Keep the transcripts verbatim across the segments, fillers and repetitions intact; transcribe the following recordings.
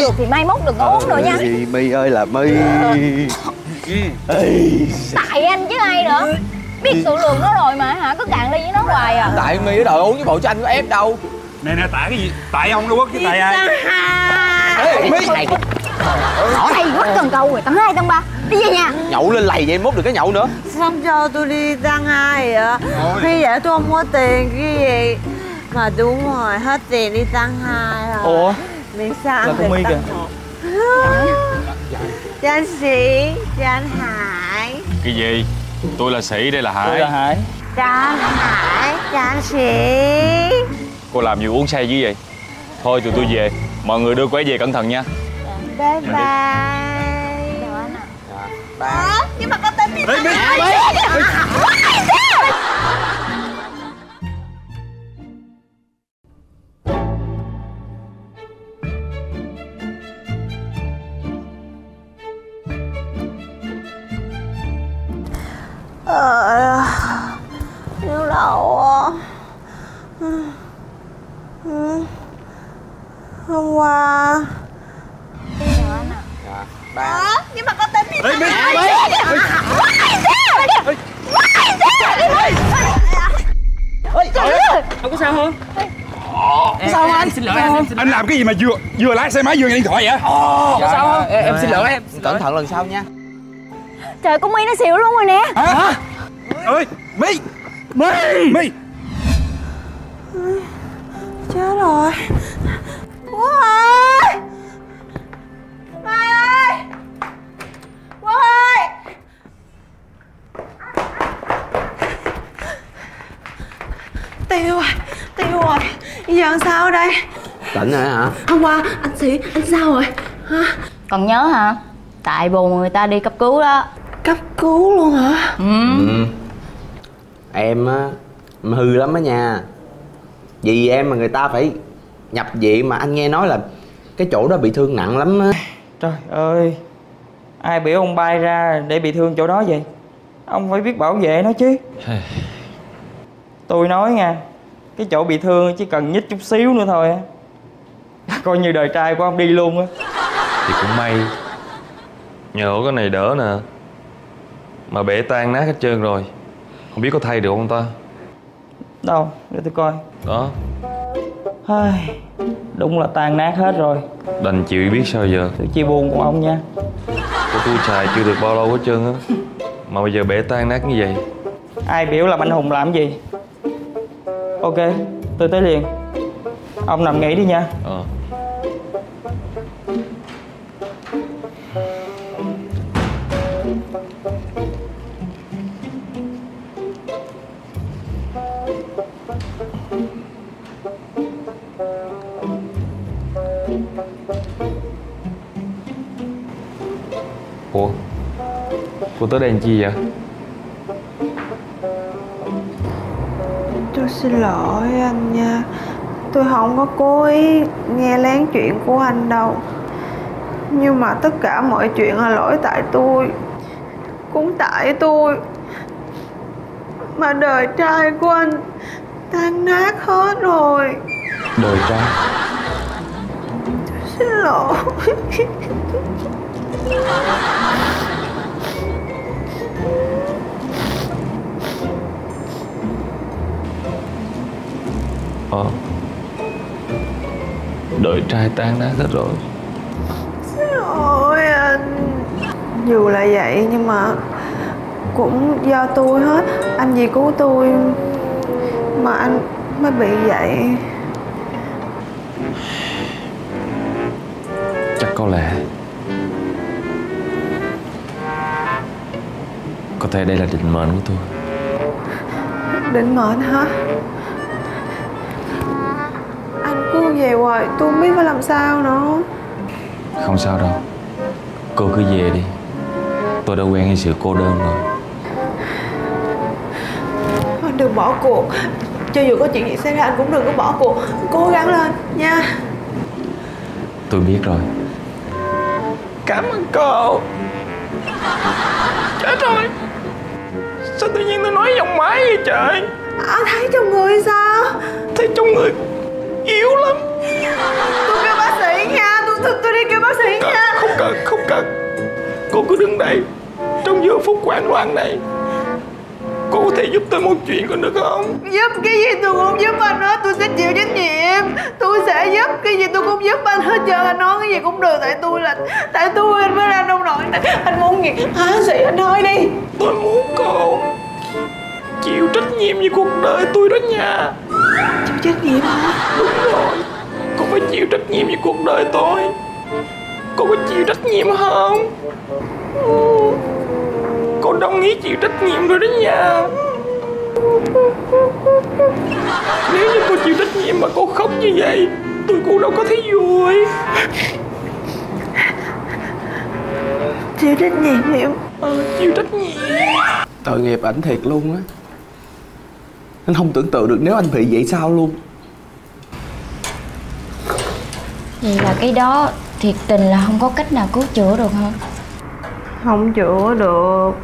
được thì mai mốt đừng có uống nữa nha. My ơi là My. Tại anh chứ ai nữa. Biết tự lượng nó rồi mà hả, cứ cạn ly với nó hoài à. Tại My ở đòi uống với bộ cho anh có ép đâu. Nè nè, tại cái gì? Tại ông đâu có, chứ tại ai? Ê My, ở đây mất cần câu rồi, tầng hai tầng ba. Đi về nhà. nhậu lên lầy vậy mốt được cái nhậu nữa. Xong cho tôi đi tầng hai vậy? Khi vậy tôi không có tiền cái gì. Mà đúng rồi, hết tiền đi tầng hai rồi. Ủa? Miễn sao Là con My kìa. Cho anh Sĩ, cho anh Hải. Cái gì? Tôi là Sĩ, đây là Hải. Tôi là Hải. Cho anh Hải, cho anh Sĩ. Cô làm gì uống say dữ vậy? Thôi tụi tôi về. Mọi người đưa cô ấy về cẩn thận nha. Bye bye. Chào anh ạ. Ủa? Nhưng mà con tính đi tầng hai. Ờ, nhức đầu à. Hôm qua. Chào anh ạ. Ủa? Nhưng mà con tính đi tầng hai. Ông có sao không? Sao anh? Xin lỗi anh, anh làm cái gì mà vừa vừa lái xe máy vừa nghe điện thoại vậy? Có sao không? Em, em xin lỗi em. Cẩn thận lần sau nha. Trời, con My nó xỉu luôn rồi nè. Hả? Ơi, My! My! My! Chết rồi. Quốc ơi! Mai ơi! Quốc ơi! Tiêu rồi, tiêu rồi. Bây giờ làm sao đây? Tỉnh rồi hả? Hôm qua anh Sĩ, anh sao rồi? Hả? Còn nhớ hả? Tại bồ người ta đi cấp cứu đó. Cấp cứu luôn hả? Ừ. Ừ. Em á, em hư lắm á nha. Vì em mà người ta phải nhập viện, mà anh nghe nói là cái chỗ đó bị thương nặng lắm á. Trời ơi, ai biểu ông bay ra để bị thương chỗ đó vậy? Ông phải biết bảo vệ nó chứ. Tôi nói nha, cái chỗ bị thương chỉ cần nhích chút xíu nữa thôi á, coi như đời trai của ông đi luôn á. Thì cũng may nhờ có cái này đỡ nè, mà bể tan nát hết trơn rồi. Không biết có thay được không ta? Đâu, để tôi coi. Đó, Ai, đúng là tan nát hết rồi. đành chịu biết sao giờ. Tôi chia buồn của ông nha. Của tôi xài chưa được bao lâu hết trơn á, mà bây giờ bể tan nát như vậy. Ai biểu làm anh hùng làm gì? Ok, tôi tới liền. Ông nằm nghỉ đi nha. Ờ. Ủa, cô tới đây làm chi vậy? Tôi xin lỗi anh nha. Tôi không có cố ý nghe lén chuyện của anh đâu. Nhưng mà tất cả mọi chuyện là lỗi tại tôi. Cũng tại tôi mà đời trai của anh tan nát hết rồi. Đời trai? Tôi xin lỗi. Ờ. Đời trai tan nát hết rồi. Xin lỗi anh. Dù là vậy nhưng mà cũng do tôi hết. Anh vì cứu tôi mà anh mới bị vậy. Chắc có lẽ có thể đây là định mệnh của tôi. Định mệnh hả? Anh cứ về hoài tôi không biết phải làm sao nữa. Không sao đâu, cô cứ về đi. Tôi đã quen với sự cô đơn rồi. Anh đừng bỏ cuộc. Cho dù có chuyện gì xảy ra anh cũng đừng có bỏ cuộc. Cố gắng lên nha. Tôi biết rồi. Cảm ơn cô. Chết rồi, sao tự nhiên tôi nói giọng máy vậy trời? Anh thấy trong người sao? Thấy trong người yếu lắm. Tôi kêu bác sĩ nha. Tôi, tôi, tôi đi kêu bác sĩ nha. Không cần, không cần. Cô cứ đứng đây, trong giờ phút hoảng loạn này. Cô có thể giúp tôi một chuyện còn được không? Giúp cái gì tôi cũng giúp anh hết. Tôi sẽ chịu trách nhiệm. Tôi sẽ giúp cái gì tôi cũng giúp anh hết trơn. Anh nói cái gì cũng được. Tại tôi là Tại tôi anh mới ra nông nổi. Anh muốn gì hả bác sĩ, anh nói đi. Tôi muốn cô chịu trách nhiệm về cuộc đời tôi đó nha. Chịu trách nhiệm hả? Đúng rồi, cô phải chịu trách nhiệm về cuộc đời tôi. Cô có chịu trách nhiệm không? Cô đồng ý chịu trách nhiệm rồi đó nha. Nếu như cô chịu trách nhiệm mà cô khóc như vậy, tôi cũng đâu có thấy vui. Chịu trách nhiệm em. Ừ, chịu trách nhiệm. Tội nghiệp ảnh thiệt luôn á. Anh không tưởng tượng được nếu anh bị vậy sao luôn. Vậy là cái đó thiệt tình là không có cách nào cứu chữa được hả? Không chữa được.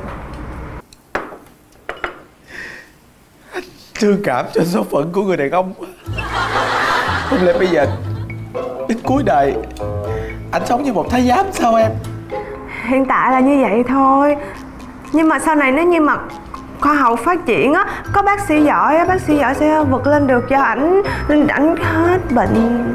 Thương cảm cho số phận của người đàn ông. Không lẽ bây giờ đến cuối đời anh sống như một thái giám sao em? Hiện tại là như vậy thôi. Nhưng mà sau này nếu như mà khoa học phát triển á, có bác sĩ giỏi á, bác sĩ giỏi sẽ vượt lên được cho ảnh, ảnh hết bệnh.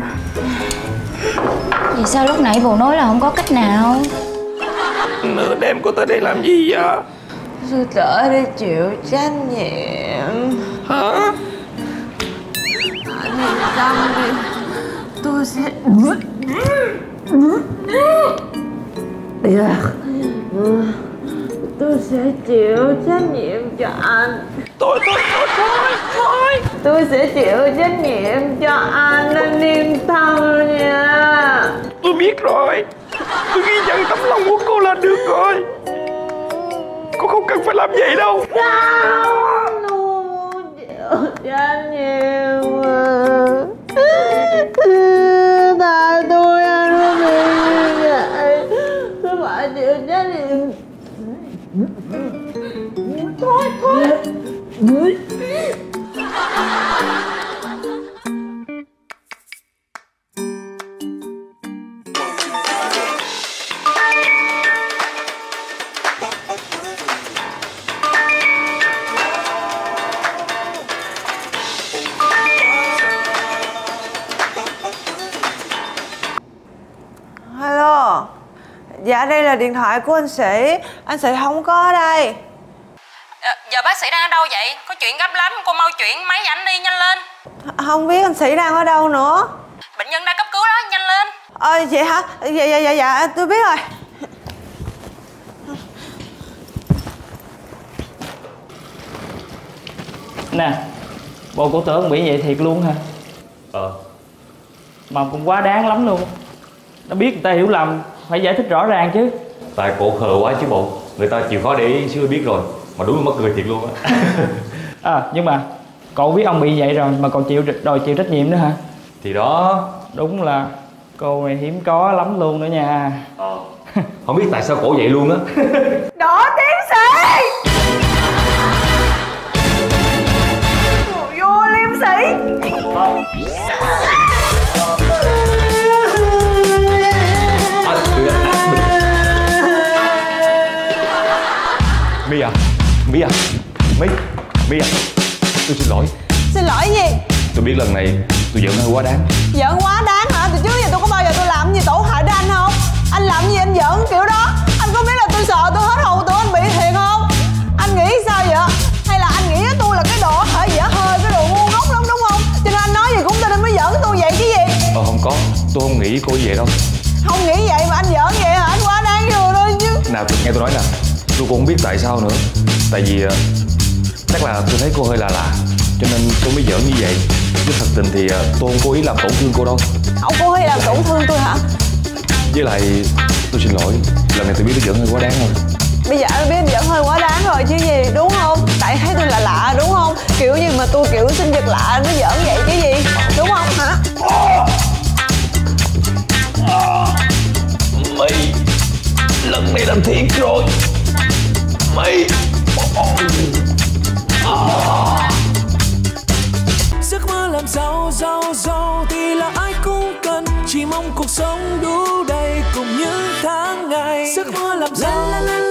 Vì sao lúc nãy bồ nói là không có cách nào? Nửa đêm cô tới đây làm gì vậy? Tôi trở đi chịu trách nhiệm. Hả? Anh yên tâm đi. Tôi sẽ... Được. Tôi sẽ chịu trách nhiệm cho anh. Thôi thôi thôi thôi thôi. Tôi sẽ chịu trách nhiệm cho anh, anh yên tâm nha. Tôi biết rồi. Tôi ghi nhận tấm lòng của cô là được rồi. Cô không cần phải làm vậy đâu. Không, tôi muốn chịu trách nhiệm mà. Tại tôi anh mới bị như vậy. Tôi phải chịu trách nhiệm. Thôi thôi. Alo. Dạ đây là điện thoại của anh Sĩ. Anh Sĩ không có ở đây. À, giờ bác sĩ đang ở đâu vậy? Có chuyện gấp lắm, cô mau chuyển máy ảnh đi, nhanh lên. Không biết anh Sĩ đang ở đâu nữa. Bệnh nhân đang cấp cứu đó, nhanh lên. Ờ vậy hả? Dạ dạ dạ dạ tôi biết rồi. Nè, bộ cổ tưởng bị vậy thiệt luôn hả? Ờ. Mà cũng quá đáng lắm luôn. Nó biết người ta hiểu lầm, phải giải thích rõ ràng chứ. Tại cổ khờ quá chứ bộ. Người ta chịu khó để ý chứ biết rồi. Mà đúng là mắc cười thiệt luôn á. À nhưng mà cậu biết ông bị vậy rồi mà còn chịu đòi chịu trách nhiệm nữa hả? Thì đó. Đúng là cô này hiếm có lắm luôn nữa nha. Ờ. Không biết tại sao cổ vậy luôn á. Đỗ tiến sĩ. Vô liêm sĩ. My à, My à, My, My à, tôi xin lỗi. Xin lỗi gì? Tôi biết lần này tôi giận hơi quá đáng. Giỡn quá đáng hả? Từ trước giờ tôi có bao giờ tôi làm gì tổn hại đến anh không? Anh làm gì anh giỡn kiểu đó? Anh có biết là tôi sợ tôi hết hồn tôi anh bị thiệt không? Anh nghĩ sao vậy? Hay là anh nghĩ tôi là cái đồ hả dở hơi, cái đồ ngu ngốc lắm đúng không? Cho nên anh nói gì cũng tin anh mới giỡn tôi vậy chứ gì? Ờ không có, tôi không nghĩ cô như vậy đâu. Không nghĩ vậy mà anh giỡn vậy hả? Anh quá đáng rồi thôi chứ. Nào nghe tôi nói nè, tôi cũng không biết tại sao nữa. Tại vì chắc là tôi thấy cô hơi lạ lạ, cho nên tôi mới giỡn như vậy. Chứ thật tình thì tôi không cố ý làm tổn thương cô đâu. Không cố ý làm tổn thương tôi hả? Với lại tôi xin lỗi, lần này tôi biết tôi giỡn hơi quá đáng thôi. Bây giờ anh biết anh giỡn hơi quá đáng rồi chứ gì, đúng không? Tại thấy tôi là lạ đúng không? Kiểu như mà tôi kiểu sinh vật lạ anh mới giỡn vậy chứ gì, đúng không hả? Mày lần này làm thiệt rồi. Mày giấc mơ làm giàu giàu giàu thì là ai cũng cần, chỉ mong cuộc sống đủ đầy cùng giấc mơ làm sao